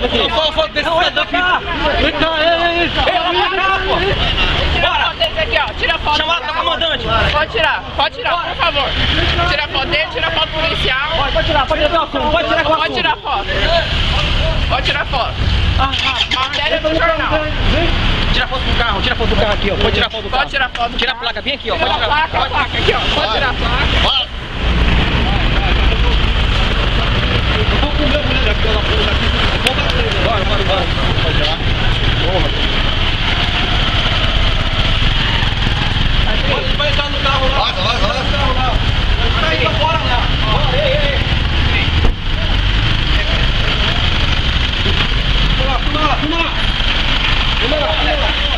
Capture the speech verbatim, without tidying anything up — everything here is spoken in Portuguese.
foto aqui. Só a foto desse cidadão aqui. Vem cá, ei, ei, Tira a foto dele aqui, ó. Tira a foto. Chama o comandante. Pode tirar, pode tirar, por favor. Tira a foto dele, tira a foto policial. Pode tirar, pode tirar foto. Pode tirar foto. Pode tirar foto. Pode tirar foto. Matéria do jornal. Tira foto do carro, tira foto do carro aqui, ó. Pode tirar foto do carro. Pode tirar foto. Tira a placa bem aqui, ó. Tira a placa, a placa aqui, ó. Pode tirar a placa. Vou comer a mulher aqui, ó, na porra daqui. Vou bater. Bora, bora, bora. Pode tirar. Porra. Vai entrar no carro lá. Vai, vai, vai. No carro lá. Vai pra fora lá. Bora, ei, ei. Vamos lá, vamos lá, vamos lá. Vamos lá, vamos lá.